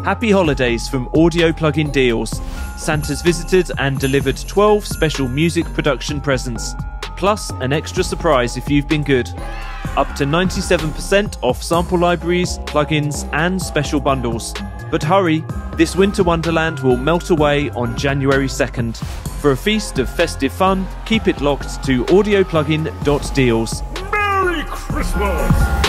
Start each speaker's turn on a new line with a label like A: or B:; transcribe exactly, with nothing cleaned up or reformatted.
A: Happy holidays from Audio Plugin Deals. Santa's visited and delivered twelve special music production presents, plus an extra surprise if you've been good. Up to ninety-seven percent off sample libraries, plugins and special bundles. But hurry, this winter wonderland will melt away on January second. For a feast of festive fun, keep it locked to audio plugin dot deals.
B: Merry Christmas!